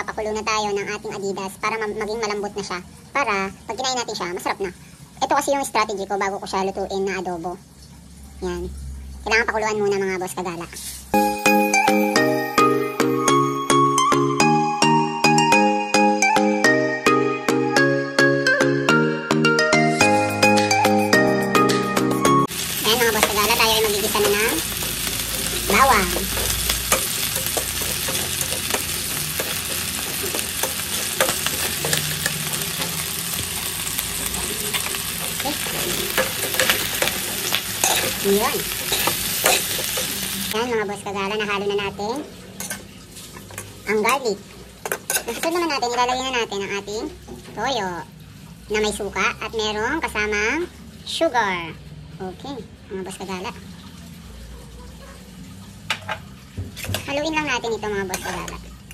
magpapakulo na tayo ng ating Adidas para maging malambot na siya. Para pag kinain natin siya, masarap na. Ito kasi yung strategy ko bago ko siya lutuin na adobo. Yan. Kailangan pakuluan muna mga boss kagala. Ayan mga boss kagala, tayo ay magigisa na ng bawang. Yun. Yan mga boss kagala, nahalo na natin ang garlic. Nasunod naman natin, ilalagay na natin ang ating toyo na may suka at merong kasamang sugar. Okay, mga boss kagala. Haluin lang natin ito mga boss kagala.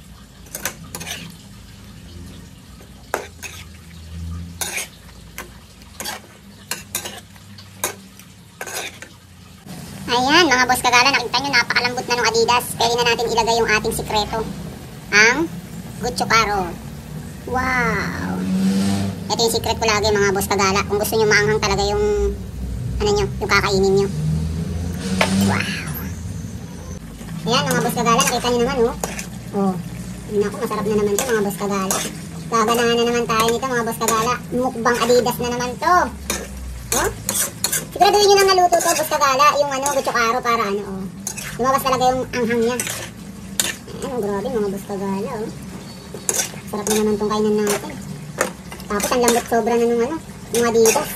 Ayan mga boss kagala, nakita nyo napakalambot na ng Adidas. Pwede na natin ilagay yung ating sikreto, ang Gochucaro. Wow! Ito yung secret ko lagi mga boss kagala. Kung gusto nyo maanghang talaga yung ano nyo, yung kakainin nyo. Wow! Ayan mga boss kagala, nakita nyo naman oh. Oh, naku, masarap na naman to mga boss kagala. Gaganahan na naman tayo nito mga boss kagala. Mukbang Adidas na naman to. Oh? Siguraduhin nyo nang naluto to, boss kagala, yung ano, Gochucaro para ano, oh. Lumabas talaga yung anghang niya. Ayan, grabe mga boss kagala, oh. Sarap na naman tong kainan natin. Tapos ang lambot sobra na nung ano, yung Adidas.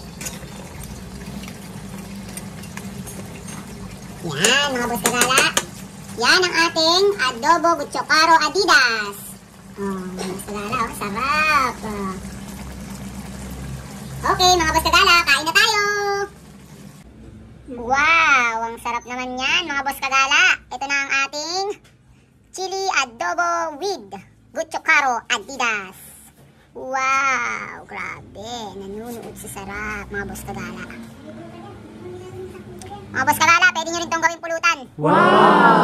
Yan, mga boss kagala. Yan ang ating adobo Gochucaro Adidas. Oh, mga boss kagala, oh, sarap. Okay, mga boss kagala, kain na tayo. Wow, ang sarap naman yan mga boss kagala. Ito na ang ating chili adobo with Gochucaro Adidas. Wow, grabe. Nanunuot sa sarap mga boss kagala. Mga boss kagala, pwede nyo rin itong gawing pulutan. Wow!